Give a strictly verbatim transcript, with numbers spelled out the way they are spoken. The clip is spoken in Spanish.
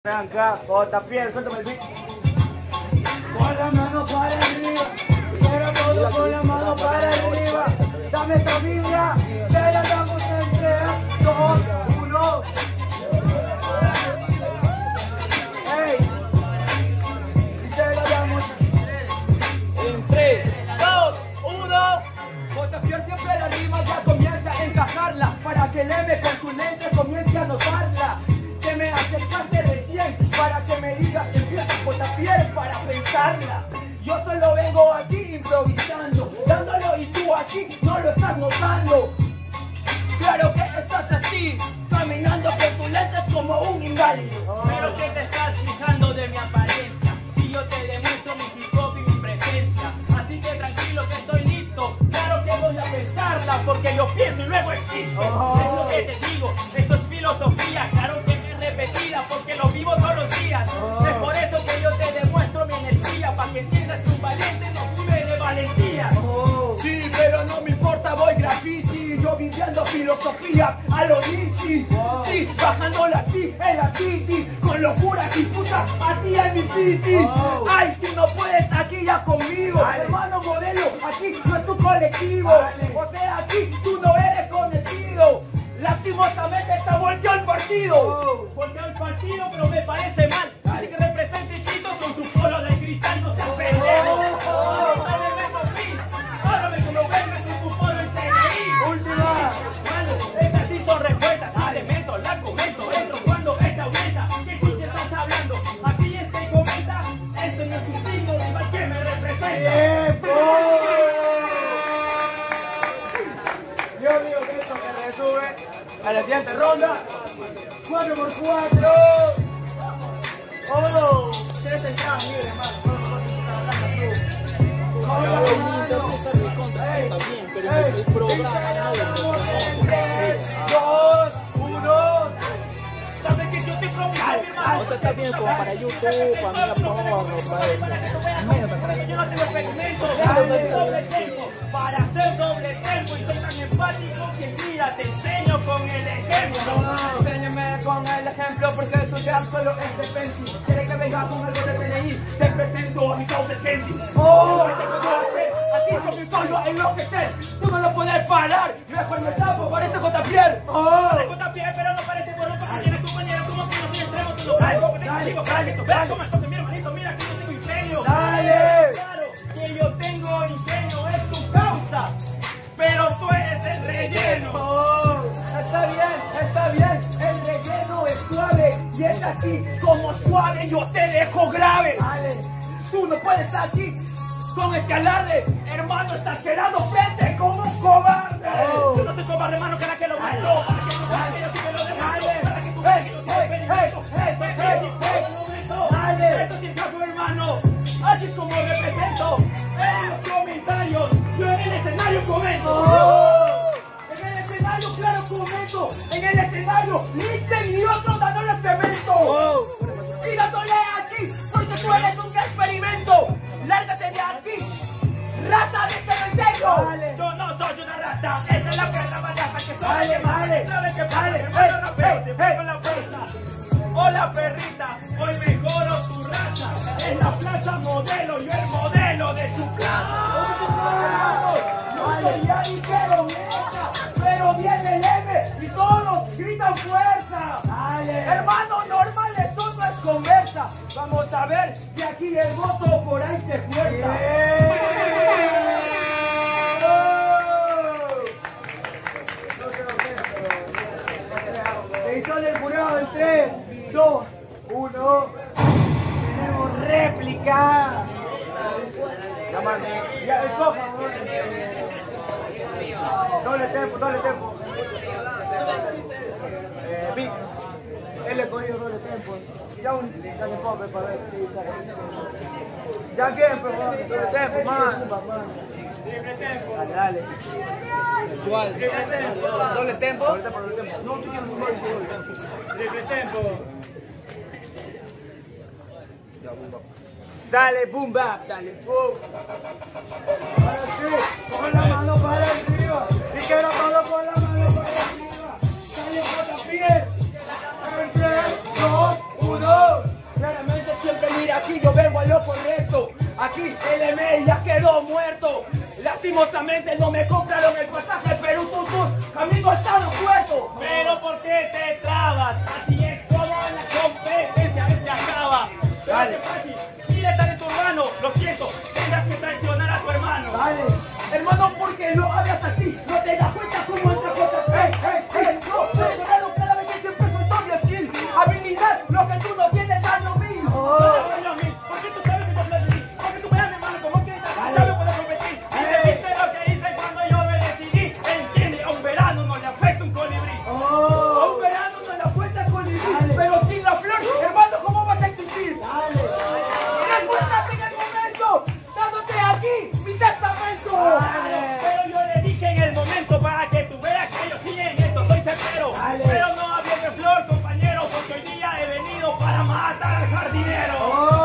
Arranca, J-Piel, suéltame el beat. Con la mano para arriba, quiero todo con la mano para arriba. Dame esta vibra, te la damos en tres, dos, uno. Hey, y te la damos en tres, dos, uno. J-Piel siempre la rima ya comienza a encajarla, para que el M con su lente comience a notarla. Que me acercaste recién para que me digas que empiezas J-Piel para pensarla. Yo solo vengo aquí improvisando, dándolo y tú aquí no lo estás notando. Claro que estás así, caminando con tus lentes como un inválido. Pero que te estás fijando de mi apariencia, si yo te demuestro mi hip hop y mi presencia. Así que tranquilo que estoy listo, claro que voy a pensarla porque yo pienso y luego existo. Oh. Es lo que te digo, esto es filosofía, claro que repetida porque lo vivo todos los días. Oh. Es por eso que yo te demuestro mi energía, para que entiendas que un valiente no vive de valentía. Oh. Sí, pero no me importa, voy graffiti, yo viviendo filosofía a lo Nietzsche. Wow. Sí, bajándola así en la city, con locura y puta así en mi city. Oh. Ay, si no puedes aquí ya conmigo, vale. Hermano modelo, aquí no es tu colectivo, vale. O sea, aquí tú no eres conocido. Lastimosamente está volteado el partido. Oh. Volteado el partido, pero me parece mal. Así que represente Quito con su polo de cristal, no seas pendejo. Oh. Oh. Háblame como verme con tu polo y C N I. Última. Mano, esas sí son respuestas. Elemento, la comento. Esto cuando esta aumenta. ¿Qué chiste estás hablando? Aquí este comenta. Este no es un signo rival que me representa. ¡Tiempo! Yo digo que esto se resube a la siguiente ronda. cuatro por cuatro. Oh, tres entradas, mire, hermano. dos, uno. ¿Sabes que yo te prometo, mi hermano? Esto está bien como para YouTube, para mí porno, para eso. Yo no tengo experimento, dale doble tempo para hacer doble tempo y soy tan empático que mira, te enseño con el ejemplo. No, enséñame con el ejemplo porque estudiar solo es de Pensi. Quiere que venga con algo de P N I, te presento a mi causa Kensi. Oh, así con mi pueblo a enloquecer, tú no lo puedes parar. Mejor me tapo, parece J-Piel. Oh, Parece J-Piel, pero no parece bueno porque tienes compañeros como que no tienes extremo, tú lo sabes, porque te digo, cállate, verás cómo entonces mi hermanito, mira que yo tengo ingenio. dale. Claro, que yo tengo ingenio, es tu causa, pero tú eres el relleno. Oh, está bien, está bien, el relleno es suave y es así como suave yo te dejo grave. Dale. Tú no puedes estar aquí con este alarde, hermano, estás quedando frente como un cobarde. Oh. Yo no soy cobarde, hermano, que era que lo mató, para que tú veas que yo sí me lo demuestro, para que tú veas que yo sí me lo demuestro. Dale. Esto sí es caso, hermano, así es como represento en los comentarios, yo en el escenario comento. Oh. En el escenario, claro, comento. En el escenario, Nixon y otros dándole cemento. Oh. Y dándole aquí, porque tú eres un experimento. Lárgate de aquí, rata de cementerio. Vale. Yo no soy una rata, esa es la perra barata que soy. Vale, vale, ¿Sabes qué pasa? vale, Hermano, no hey, se hey, fue con la fuerza. Hola perrita, hoy mejoro tu raza. En la plaza modelo, yo el modelo de tu plaza. No sé ya dijeron esa, pero viene el M y todos gritan fuerza. Dale. Hermano, normal, esto no es conversa. Vamos a ver si aquí el voto por ahí se fuerza. Yeah. Edición del jurado en tres, dos, uno. Tenemos réplica. Ya, escoja, doble tempo, doble tempo. Eh, Vic, él le cogió doble tempo. Ya un dale pobre para ver si ya quién, pero doble tempo, man. Triple tempo. Dale, dale. ¿Cuál? Triple tempo. ¿Doble tempo? Doble tempo, doble tempo. No, tú tienes un doble tempo. Triple tempo. Dale, boom bap, dale, boom. Ahora sí, con la mano para arriba. Y quiero todo con la mano para arriba. Dale, J-Piel. En tres, dos, uno. aquí yo vengo a lo correcto. Aquí el M ya quedó muerto. Lastimosamente no me compraron el pasaje, pero tú, tú, camino al aeropuerto. Pero ¿por qué te trabas? Así es como la competencia se acaba. Dale. Dile tal tu hermano, lo siento, tendrás que traicionar a tu hermano. Dale. Hermano, porque no hablas así, no te das cuenta cómo otra cosa. Hey, hey, hey, no, pero cada vez que siempre soy doble skill. Habilidad, lo que tú no tienes, haz lo mismo. Oh. ¿Por qué tú sabes que yo hablo de mí? Porque tú me das mi hermano, como que no puedo competir. Y te viste lo que hice cuando yo me decidí. Entiende, a un verano no le afecta un colibrí. Oh. A un verano no le afecta el colibrí. Dale. Pero sin la flor, hermano, ¿cómo vas a existir? Dale. Respuestas en el momento, dándote aquí mi testamento. Dale. Pero yo le dije en el momento para que tú veas que yo sí en esto soy certero. Pero no hablé de flor, compañero, porque hoy día he venido para matar al jardinero. Oh.